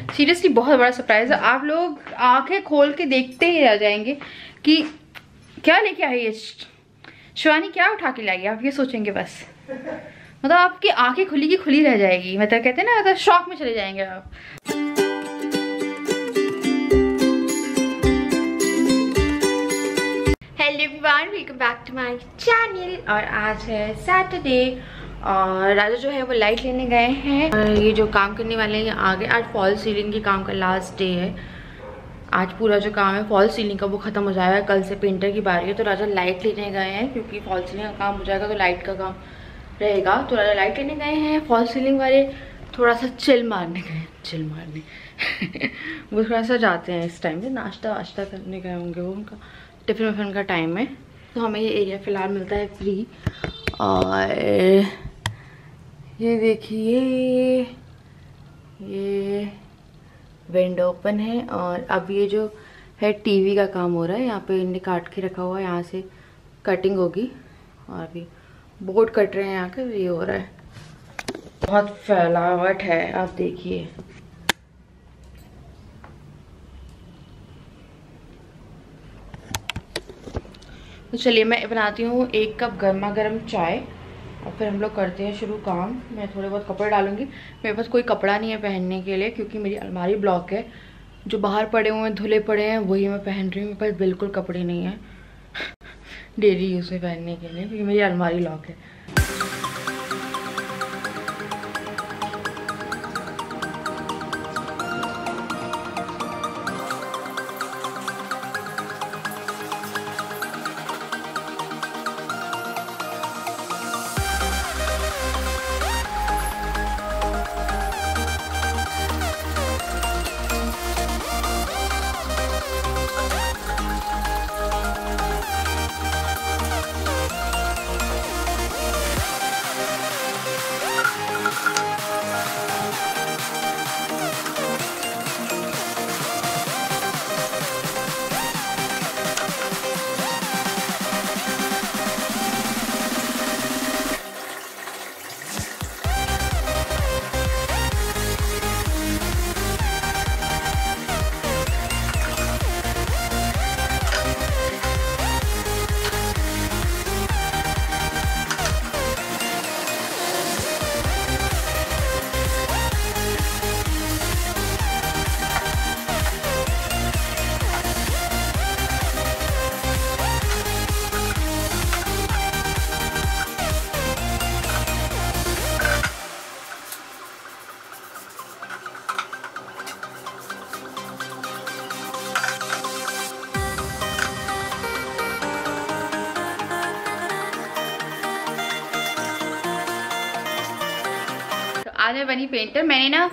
Seriously बहुत बड़ा surprise है। आप लोग आंखें खोल के देखते ही रह जाएंगे कि क्या लेके आई है शिवानी, क्या उठा के लाई, आप ये सोचेंगे बस। मतलब आपकी आंखें खुली की खुली रह जाएगी, मतलब कहते हैं ना, मतलब शॉक में चले जाएंगे आप। Hello everyone, welcome back to my channel. और आज है सैटरडे और राजा जो है वो लाइट लेने गए हैं। और ये जो काम करने वाले हैं आगे, आज फॉल सीलिंग के काम का लास्ट डे है। आज पूरा जो काम है फॉल सीलिंग का वो खत्म हो जाएगा, कल से पेंटर की बारी है। तो राजा लाइट लेने गए हैं क्योंकि फॉल सीलिंग का काम हो जाएगा तो लाइट का काम रहेगा। तो राजा लाइट लेने गए हैं, फॉल सीलिंग वाले थोड़ा सा चिल मारने गए, चिल मारने वो थोड़ा सा जाते हैं इस टाइम पे, नाश्ता वाश्ता करने गए होंगे वो, उनका टिफिन विफिन का टाइम है। तो हमें ये एरिया फ़िलहाल मिलता है फ्री। और ये देखिए, ये विंडो ओपन है। और अब ये जो है टीवी का काम हो रहा है, यहाँ पे इन्हें काट के रखा हुआ है, यहाँ से कटिंग होगी। और अभी बोर्ड कट रहे हैं यहाँ के, ये हो रहा है, बहुत फैलावट है, आप देखिए। तो चलिए मैं बनाती हूँ 1 कप गर्मा गर्म चाय और फिर हम लोग करते हैं शुरू काम। मैं थोड़े बहुत कपड़े डालूंगी, मेरे पास कोई कपड़ा नहीं है पहनने के लिए क्योंकि मेरी अलमारी ब्लॉक है। जो बाहर पड़े हुए हैं धुले पड़े हैं वही मैं पहन रही हूँ, मेरे पास बिल्कुल कपड़े नहीं है डेली यूज़ में पहनने के लिए क्योंकि मेरी अलमारी लॉक है। आज मैं बनी पेंटर। मैंने ना,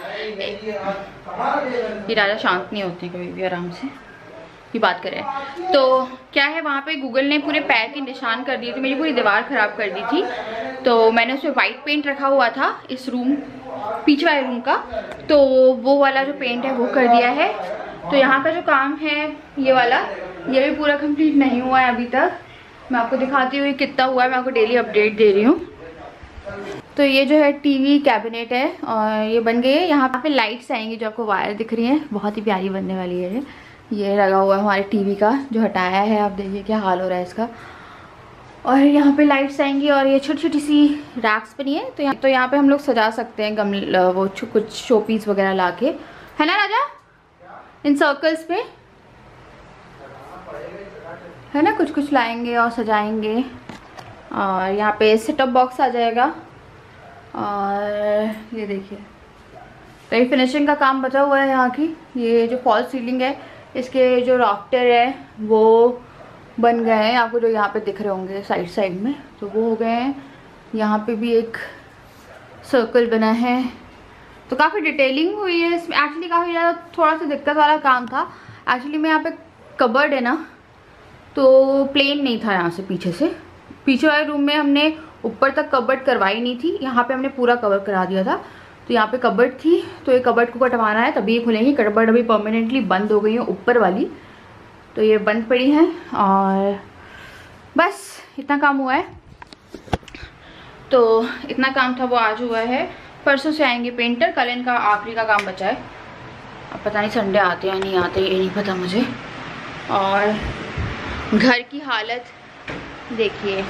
ये राजा शांत नहीं होते कभी भी, आराम से ये बात करें। तो क्या है, वहाँ पे गूगल ने पूरे पैर के निशान कर दिए थे, मेरी पूरी दीवार ख़राब कर दी थी। तो मैंने उसमें वाइट पेंट रखा हुआ था इस रूम, पीछे वाले रूम का, तो वो वाला जो पेंट है वो कर दिया है। तो यहाँ का जो काम है ये वाला, ये भी पूरा कंप्लीट नहीं हुआ है अभी तक। मैं आपको दिखाती हूँ कितना हुआ है, मैं आपको डेली अपडेट दे रही हूँ। तो ये जो है टीवी कैबिनेट है और ये बन गई है। यहाँ पे लाइट्स आएंगी जो आपको वायर दिख रही हैं, बहुत ही प्यारी बनने वाली है। ये लगा हुआ है हमारे टीवी का, जो हटाया है, आप देखिए क्या हाल हो रहा है इसका। और यहाँ पे लाइट्स आएंगी और ये छोटी छोटी सी रैक्स बनी है। तो यहाँ पे हम लोग सजा सकते हैं गमला, वो कुछ शो पीस वगैरह ला के, है ना राजा, इन सर्कल्स पे है ना, कुछ कुछ लाएंगे और सजाएंगे। और यहाँ पे सेटअप बॉक्स आ जाएगा। और ये देखिए कई फिनिशिंग का काम बचा हुआ है यहाँ की। ये जो फॉल सीलिंग है, इसके जो राफ्टर है वो बन गए हैं, आपको जो यहाँ पे दिख रहे होंगे साइड साइड में, तो वो हो गए हैं। यहाँ पे भी एक सर्कल बना है, तो काफ़ी डिटेलिंग हुई है इसमें। एक्चुअली काफ़ी ज़्यादा थोड़ा सा दिक्कत वाला काम था। एक्चुअली में यहाँ पे कबर्ड है ना, तो प्लेन नहीं था यहाँ से, पीछे वाले रूम में हमने ऊपर तक कबर्ड करवाई नहीं थी, यहाँ पे हमने पूरा कवर करा दिया था। तो यहाँ पे कबर्ड थी, तो ये कबर्ड को कटवाना है तभी ये खुलेंगी। कबर्ड अभी परमानेंटली बंद हो गई है ऊपर वाली, तो ये बंद पड़ी हैं। और बस इतना काम हुआ है। तो इतना काम था वो आज हुआ है। परसों से आएंगे पेंटर, कल इनका आखिरी का काम बचा है। अब पता नहीं संडे आते या नहीं आते, ये नहीं पता मुझे। और घर की हालत देखिए।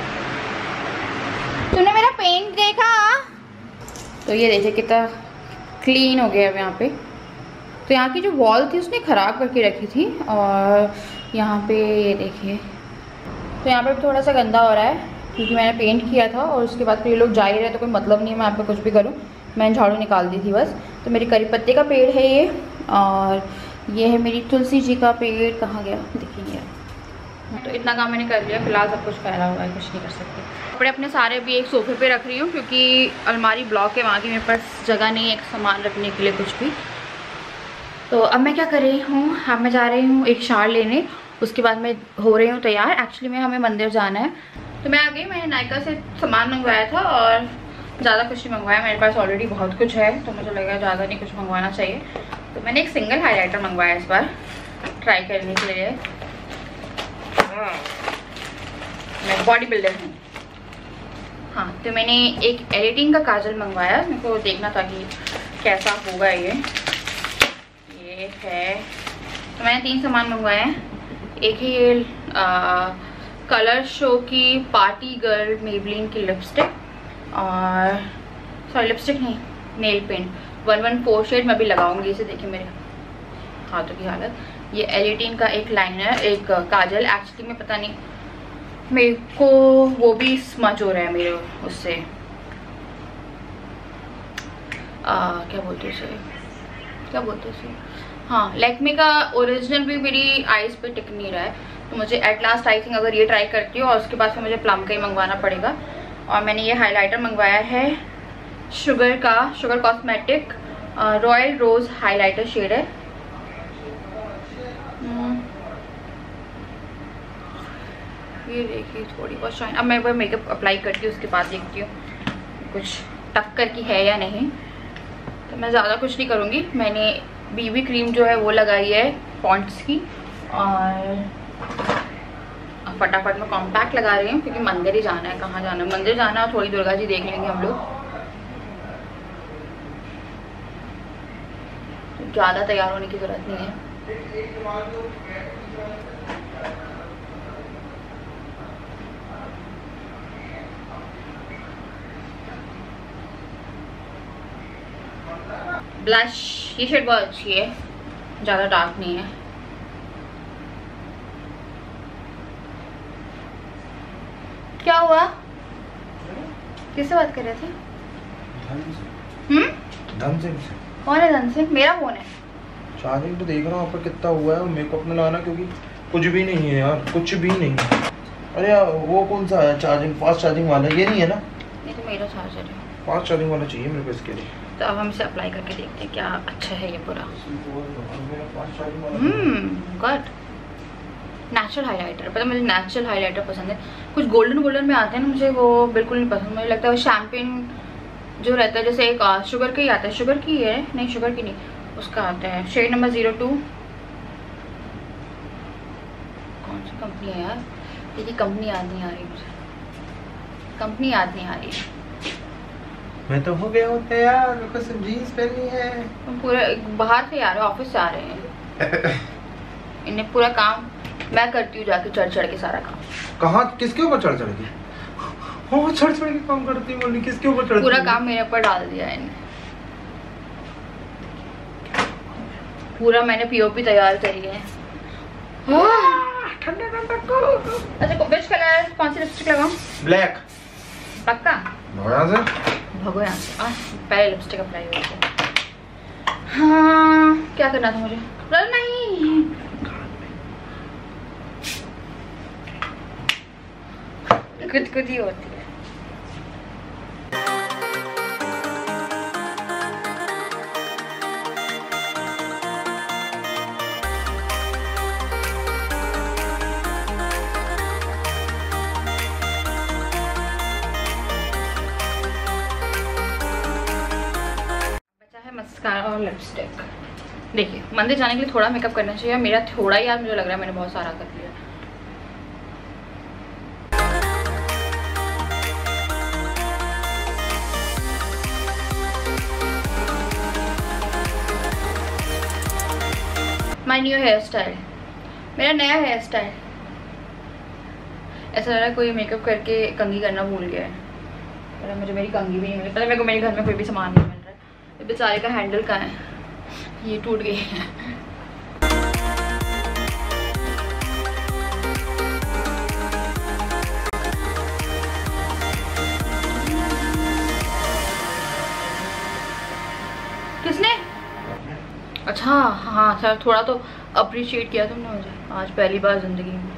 तूने मेरा पेंट देखा? तो ये देखिए कितना क्लीन हो गया अब यहाँ पे। तो यहाँ की जो वॉल थी उसने ख़राब करके रखी थी। और यहाँ पे ये देखिए, तो यहाँ पे थोड़ा सा गंदा हो रहा है क्योंकि मैंने पेंट किया था और उसके बाद फिर ये लोग जा ही रहे, तो कोई मतलब नहीं है मैं यहाँ पे कुछ भी करूँ। मैंने झाड़ू निकाल दी थी बस। तो मेरी करी पत्ते का पेड़ है ये, और ये है मेरी तुलसी जी का पेड़। कहाँ गया देखिए। तो इतना काम मैंने कर लिया, फिलहाल सब कुछ फैला हुआ है, कुछ नहीं कर सकती। कपड़े अपने सारे भी एक सोफे पे रख रही हूँ क्योंकि अलमारी ब्लॉक है वहाँ की, मेरे पास जगह नहीं है एक सामान रखने के लिए कुछ भी। तो अब मैं क्या कर रही हूँ, अब मैं जा रही हूँ एक शावर लेने, उसके बाद मैं हो रही हूँ तैयार। एक्चुअली में हमें मंदिर जाना है, तो मैं आ गई। मैंने नायका से सामान मंगवाया था और ज़्यादा कुछ नहीं मंगवाया, मेरे पास ऑलरेडी बहुत कुछ है, तो मुझे लगा ज़्यादा नहीं कुछ मंगवाना चाहिए। तो मैंने एक सिंगल हाईलाइटर मंगवाया इस बार ट्राई करने के लिए। मैं बॉडी बिल्डर हूँ। हाँ, तो मैंने एक एडिटिंग का काजल मंगवाया, मेरे को देखना था कि कैसा होगा ये है। तो मैंने 3 सामान मंगवाए हैं। एक है ये कलर शो की पार्टी गर्ल मेबलिन की लिपस्टिक, और सॉरी लिपस्टिक नहीं, नेल पेंट 114 शेड मैं भी लगाऊंगी इसे। देखिए मेरे हाथों की हालत। ये एलिटीन का एक लाइनर, एक काजल। एक्चुअली में पता नहीं मेरे को वो भी स्मच हो रहा है मेरे उससे, क्या बोलते हैं उसे, हाँ लैक्मे का ओरिजिनल भी मेरी आईज पे टिक नहीं रहा है, तो मुझे एट लास्ट आई थिंक अगर ये ट्राई करती हूँ और उसके बाद फिर मुझे प्लम का ही मंगवाना पड़ेगा। और मैंने ये हाइलाइटर मंगवाया है Sugar cosmetic royal rose highlighter shade है। ये देखिए थोड़ी बहुत शाइन। अब मैं एक बार मेकअप अप्लाई करती हूँ, उसके बाद देखती हूँ कुछ टक्कर की है या नहीं। तो मैं ज़्यादा कुछ नहीं करूँगी। मैंने बीबी क्रीम जो है वो लगाई है पॉन्ड्स की, और फटाफट में कॉम्पैक्ट लगा रही हूँ क्योंकि मंदिर ही जाना है। कहाँ जाना है, मंदिर जाना है, थोड़ी दुर्गा जी देख लेंगे हम लोग। तो ज़्यादा तैयार होने की ज़रूरत नहीं है। ब्लश, ये शेड बहुत अच्छी है, ज़्यादा डार्क नहीं है। क्या हुआ, किससे बात कर रहे थे? धन से। कौन है धन से? मेरा फोन है। चार्जिंग तो देख रहा हूँ आपका कितना हुआ है, मेकअप में लाना क्योंकि कुछ भी नहीं है यार, कुछ भी नहीं है। अरे यार वो कौन सा है चार्जिंग, फास्ट चार्जिंग वाला? ये नहीं है ना? ये तो मेरा चार्जर है। फास्ट चार्जिंग वाला चाहिए मेरे को इसके लिए। तो अब हम इसे अप्लाई करके देखते हैं क्या अच्छा है ये पूरा। गुड। नेचुरल हाइलाइटर, पता मुझे नेचुरल हाइलाइटर पसंद है। कुछ गोल्डन में आते हैं ना, मुझे वो बिल्कुल नहीं पसंद। मुझे लगता है वो शैम्पेन जो रहता है, जैसे एक शुगर का ही आता है, शुगर की है नहीं, शुगर की नहीं, उसका आता है शेड नंबर 02। कौन सी कंपनी है यार, ये कंपनी याद नहीं आ रही मुझे, कंपनी याद नहीं आ रही। मैं तो हो गया हूँ तैयार, मेरे को सिर्फ जीन्स पहननी है। तुम पूरे बाहर से आ रहे हो, ऑफिस से आ रहे हैं। इन्हें पूरा काम मैं करती हूँ जाके चढ़ के सारा काम। कहाँ, किसके ऊपर चढ़ के? हाँ चढ़ के काम करती हूँ, बोली किसके ऊपर चढ़ती? पूरा काम मेरे ऊपर डाल दिया है इन्हें। पूरा मैंने पीओपी तैयार करी है। ठंडा करो। अच्छा विच कलर, कौन सी लिपस्टिक लगाऊं? ब्लैक। पक्का? भगो यहाँ से। पहले लिपस्टिक अप्लाई हो गया। हाँ क्या करना था मुझे? नहीं खुद ही होती है। मस्कारा और लिपस्टिक। देखिए मंदिर जाने के लिए थोड़ा मेकअप करना चाहिए, मेरा थोड़ा ही यार मुझे लग रहा है मैंने बहुत सारा कर लिया। माय न्यू हेयर स्टाइल, मेरा नया हेयर स्टाइल। ऐसा लग रहा है कोई मेकअप करके कंघी करना भूल गया है। पर मुझे मेरी कंघी भी नहीं मिली, पता मेरे को मेरे घर में कोई भी सामान नहीं मिल रहा है। ये बेचारे का हैंडल कहाँ है, ये टूट गई है। किसने? अच्छा हाँ सर, थोड़ा तो अप्रिशिएट किया तुमने मुझे आज पहली बार जिंदगी में।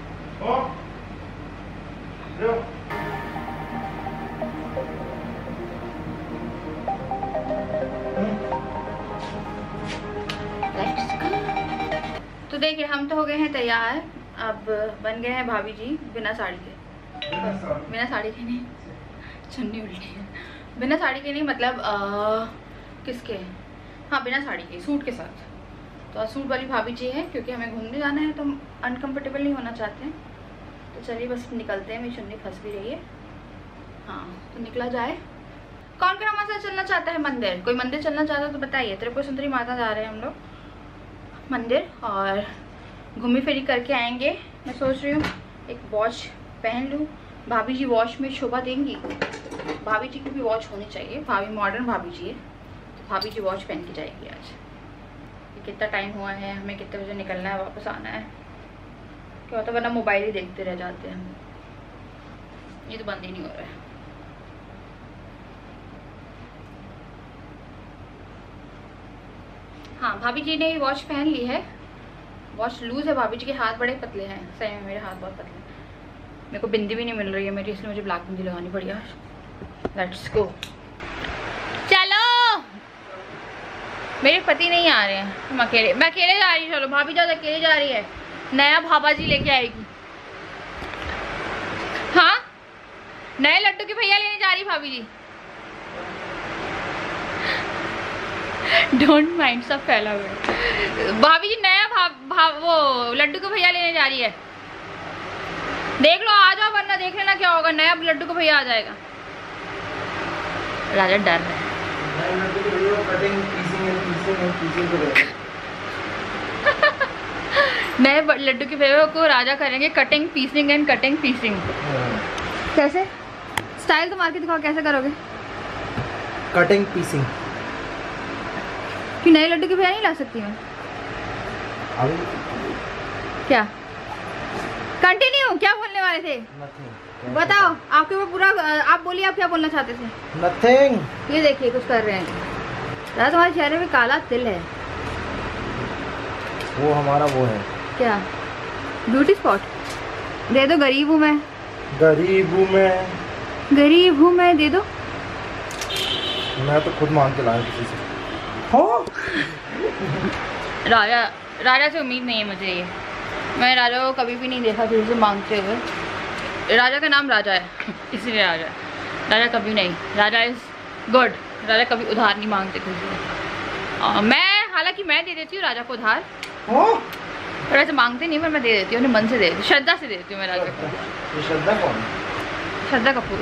तो देखिए हम तो हो गए हैं तैयार। अब बन गए हैं भाभी जी बिना साड़ी के। बिना साड़ी के नहीं, चुन्नी उल्टी है। बिना साड़ी के नहीं मतलब किसके, हाँ बिना साड़ी के, सूट के साथ। तो सूट वाली भाभी जी है क्योंकि हमें घूमने जाना है तो हम अनकम्फर्टेबल नहीं होना चाहते हैं। तो चलिए बस निकलते हैं, मेरी चुन्नी फंस भी रही है। हाँ तो निकला जाए। कौन कौन हमारे साथ चलना चाहता है मंदिर? कोई मंदिर चलना चाहता है तो बताइए। त्रिपुर सुंदरी माता जा रहे हैं हम लोग मंदिर और घूमी फिरी करके आएंगे। मैं सोच रही हूँ एक वॉच पहन लूँ, भाभी जी वॉच में शोभा देंगी। भाभी जी की भी वॉच होनी चाहिए, भाभी मॉडर्न भाभी जी है तो भाभी जी वॉच पहन के जाएगी आज। कितना टाइम हुआ है, हमें कितने बजे निकलना है, वापस आना है, क्या होता है वरना मोबाइल ही देखते रह जाते हैं हम। ये तो बंद ही नहीं हो रहा है। हाँ भाभी जी ने वॉच पहन ली है, वॉच लूज है। भाभी जी के हाथ बड़े पतले हैं, सही में मेरे हाथ बहुत पतले हैं। मेरे को बिंदी भी नहीं मिल रही है मेरी, इसलिए मुझे ब्लैक बिंदी लगानी पड़ी आज। लेट्स गो, चलो। मेरे पति नहीं आ रहे हैं, मैं अकेले जा रही हूँ। चलो भाभी ज्यादा अकेले जा रही है, नया भाभा जी लेके आएगी। हाँ नए लड्डू के भैया लेने जा रही भाभी जी। डोंट माइंड, सब फैला हुआ है। भाभी जी नया वो लड्डू के भैया लेने जा रही है। देख लो आ जाओ, वरना देख लेना क्या होगा, नया लड्डू का भैया आ जाएगा। राजा डर रहा है। नए लड्डू के भैया को राजा करेंगे cutting piercing and cutting piercing. कैसे स्टाइल तो मार के दिखाओ, कैसे करोगे कटिंग पीसिंग? कि नए लड्डू के भैया नहीं ला सकती मैं अभी? क्या कंटिन्यू, क्या बोलने वाले थे? बताओ आपके ऊपर पूरा, आप बोलिए आप क्या बोलना चाहते थे? नथिंग। ये देखिए कुछ कर रहे हैं। दादा तुम्हारे चेहरे में काला तिल है। वो हमारा वो है क्या, ब्यूटी स्पॉट? दे दो, गरीब हूँ मैं, गरीब हूँ मैं, गरीब हूँ मैं, दे दो। मैं तो खुद मांग के लाया किसी से। हाँ? राजा से उम्मीद नहीं है मुझे ये। मैं राजा को कभी भी नहीं देखा किसी से मांगते हुए। राजा का नाम राजा है इसीलिए राजा कभी नहीं। राजा इज गुड, राजा कभी उधार नहीं मांगते किसी से। मैं हालांकि मैं दे देती हूँ राजा को उधार, पर वैसे मांगते नहीं, पर मैं दे देती हूँ, उन्हें मन से दे देती हूँ, श्रद्धा से दे देती हूँ मैं राजा को। श्रद्धा कौन? श्रद्धा कपूर।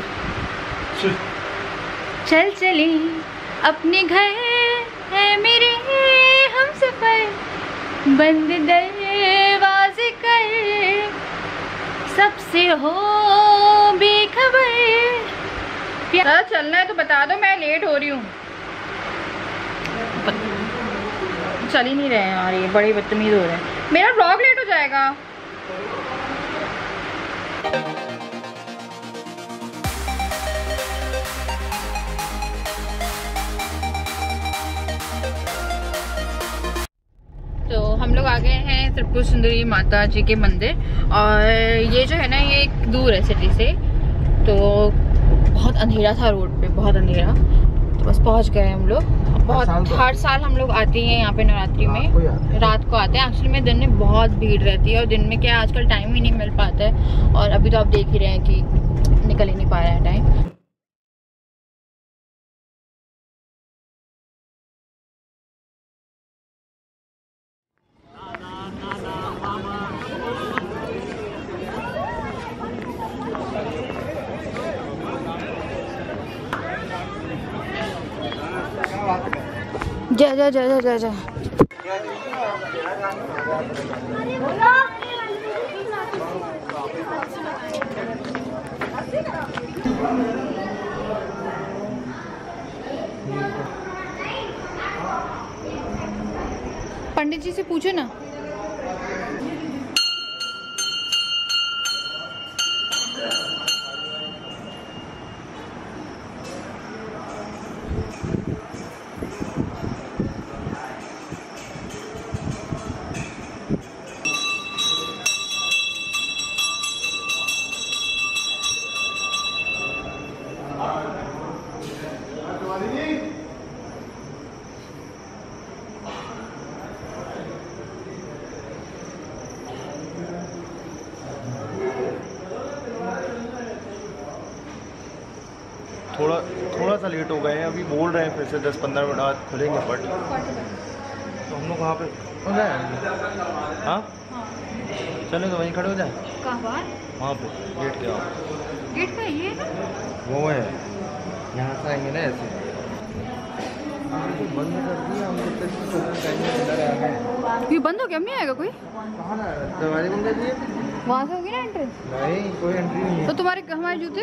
चल चली अपने घर है मेरे हम सफर, बंद दरवाजे कर, सबसे हो बेखबर। प्यार चलना है तो बता दो, मैं लेट हो रही हूँ। चल ही नहीं रहे हैं यार, ये बड़े बदतमीज हो रहे हैं। मेरा व्लॉग लेट हो जाएगा। तो हम लोग आ गए हैं त्रिपुर सुंदरी माता जी के मंदिर, और ये जो है ना ये दूर है सिटी से, तो बहुत अंधेरा था रोड पे, बहुत अंधेरा। तो बस पहुंच गए हम लोग। बहुत हर साल हम लोग आते हैं यहाँ पे नवरात्रि में, रात को आते हैं। एक्चुअली में दिन में बहुत भीड़ रहती है, और दिन में क्या आजकल टाइम ही नहीं मिल पाता है, और अभी तो आप देख ही रहे हैं कि निकल ही नहीं पा रहा है टाइम। जय जय जय जय जय जय। पंडित जी से पूछो ना। थोड़ा सा लेट हो गए हैं, अभी बोल रहे हैं फिर से 10-15 मिनट बाद खुलेंगे बट तो हम लोग कहाँ पे हो जाए? हाँ चलें तो वहीं खड़े हो जाए। कहाँ बाहर? वहाँ पे गेट के वहाँ। गेट पे ये वो है, यहाँ से आएंगे ना ऐसे। बंद कर दिया हम। ये बंद हो गया? अब नहीं आएगा कोई? कहाँ दरवाजे बंद कर दिए? वहाँ से होगी ना एंट्री? नहीं कोई एंट्री नहीं है। तो तुम्हारे हमारे जूते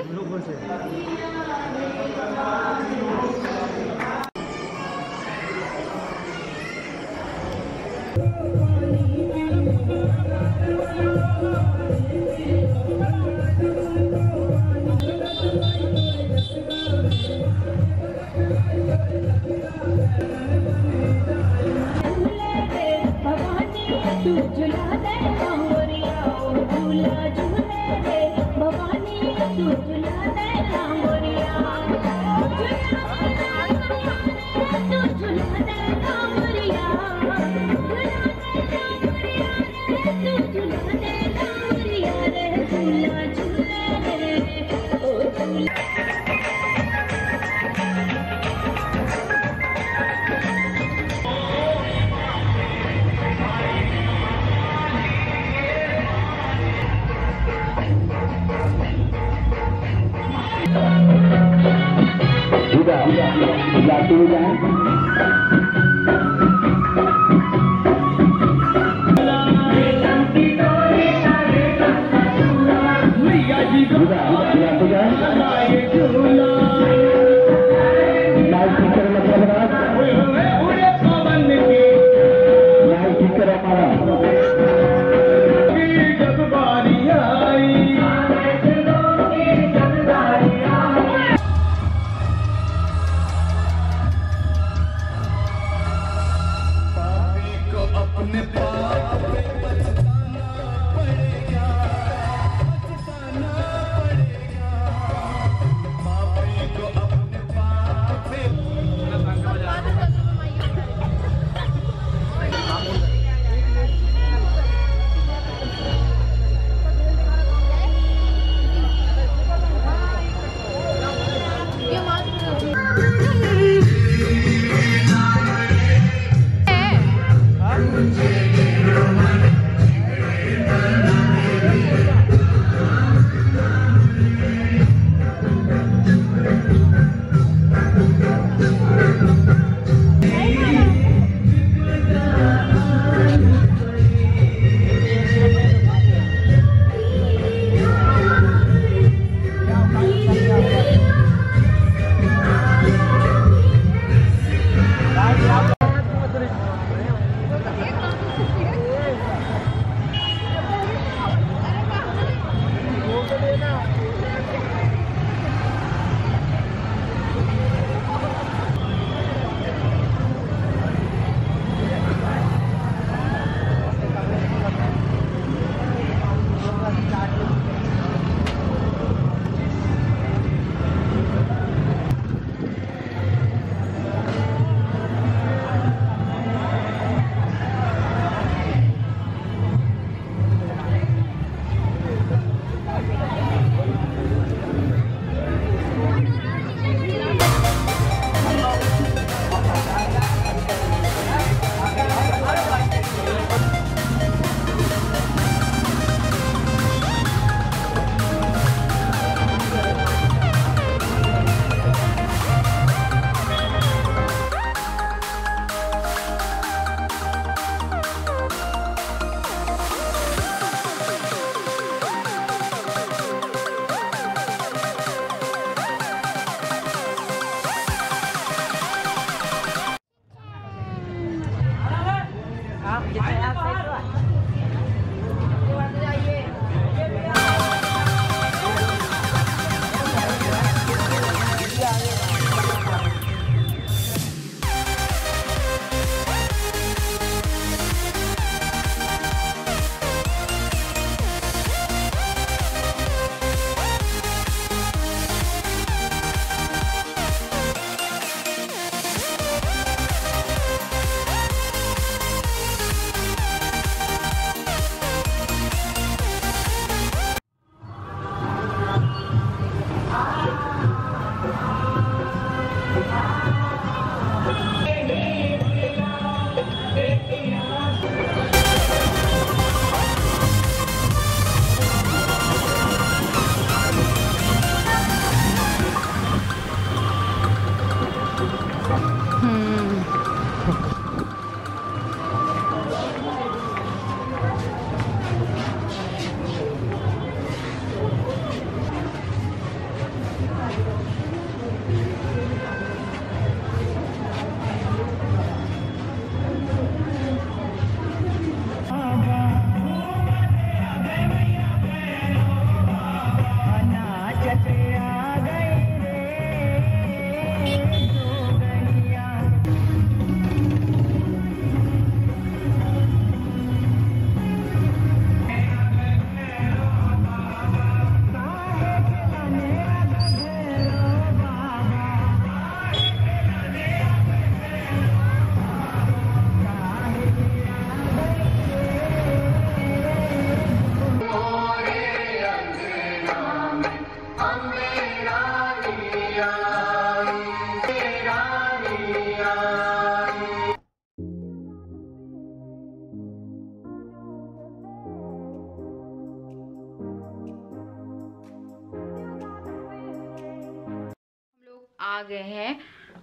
आ गए हैं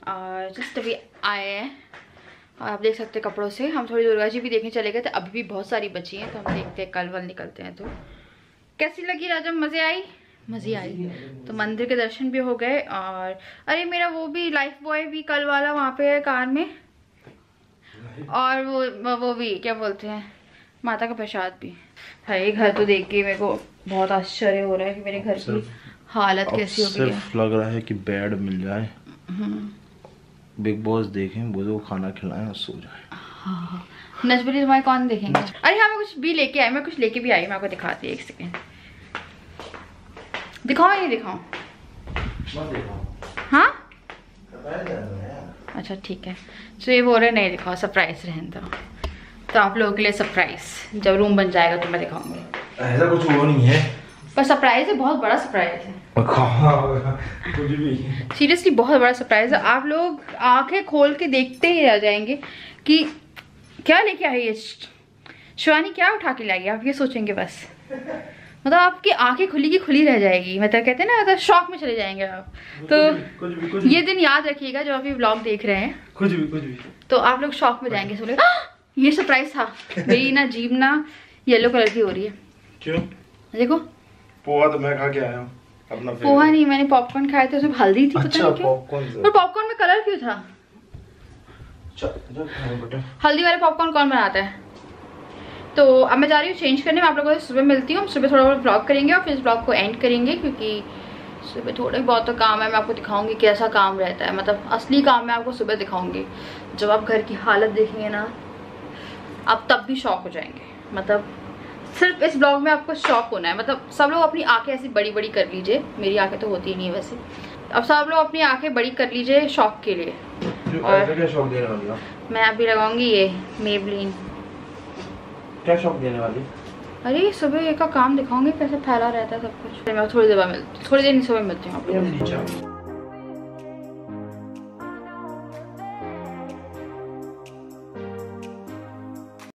और जस्ट अभी आए हैं और आप देख सकते हैं कपड़ों से। हम थोड़ी दुर्गा जी भी देखने चले गए थे, अभी भी बहुत सारी बची हैं, तो हम देखते हैं कल वल निकलते हैं। तो कैसी लगी राजम? मज़े आई? मज़े आई। तो मंदिर के दर्शन भी हो गए और अरे मेरा वो भी लाइफ बॉय भी कल वाला वहाँ पे है कार में, और वो भी क्या बोलते हैं माता का प्रसाद भी। भाई घर तो देख के मेरे को बहुत आश्चर्य हो रहा है कि मेरे घर की हालत कैसी हो गई है। सिर्फ लग रहा है कि बेड मिल जाए, बिग बॉस देखें, वो खाना खिलाएं और सो जाए। हाँ नजबरी तुम्हारे कौन देखेंगे। अरे हाँ मैं कुछ भी लेके आई, मैं कुछ लेके भी आई, मैं आपको दिखाती हूँ, एक सेकेंड। दिखाओ या नहीं दिखाऊं? हाँ अच्छा ठीक है। तो ये बोल रहे नहीं दिखाओ, सरप्राइज रहने दो। तो आप लोगों के लिए सरप्राइज जब रूम बन जाएगा तो मैं दिखाऊंगी। ऐसा कुछ वो नहीं है, पर सरप्राइज है, बहुत बड़ा सरप्राइज है। कुछ भी सीरियसली बहुत बड़ा सरप्राइज है। आप लोग आंखें खोल के देखते ही रह जाएंगे कि क्या लेके आई है शिवानी, क्या उठा के लाई, आप ये सोचेंगे बस। मतलब आपकी आंखें खुली की खुली रह जाएगी, मतलब कहते हैं ना, मतलब शॉक में चले जाएंगे आप। तो कुछ भी। ये दिन याद रखिएगा जब आप ये व्लॉग देख रहे हैं, कुछ भी तो आप लोग शॉक में जाएंगे। बोले ये सरप्राइज था। मेरी ना जीभ ना येलो कलर की हो रही है। क्यों? देखो पोहा तो मैं खा के आया हूँ अपना। पोहा नहीं, मैंने पॉपकॉर्न खाए थे, उसमें हल्दी थी। अच्छा, पता नहीं क्यों, पर पॉपकॉर्न में कलर क्यों था? हल्दी वाले पॉपकॉर्न कौन बनाता है? तो अब मैं जा रही हूँ चेंज करने। मैं आप लोगों से सुबह मिलती हूँ। सुबह थोड़ा बहुत ब्लॉग करेंगे और फिर इस ब्लॉग को एंड करेंगे, क्योंकि सुबह थोड़ा बहुत तो काम है। मैं आपको दिखाऊंगी कैसा काम रहता है, मतलब असली काम मैं आपको सुबह दिखाऊंगी। जब आप घर की हालत देखेंगे ना, आप तब भी शॉक हो जाएंगे। मतलब सिर्फ इस ब्लॉग में आपको शॉक होना है। मतलब सब लोग अपनी आंखें ऐसी बड़ी बड़ी कर लीजिए, मेरी आंखें तो होती ही नहीं है वैसे। अब सब लोग अपनी आंखें बड़ी कर लीजिए शॉक के लिए। और क्या शॉक देने वाली हो? मैं अभी लगाऊंगी ये मेबलिन। क्या शॉक देने वाली? अरे सुबह का काम दिखाऊंगी कैसे फैला रहता है सब कुछ। मैं थोड़ी देर बाद मिलती हूँ, थोड़ी देर नहीं सुबह मिलती हूँ आप लोगों से।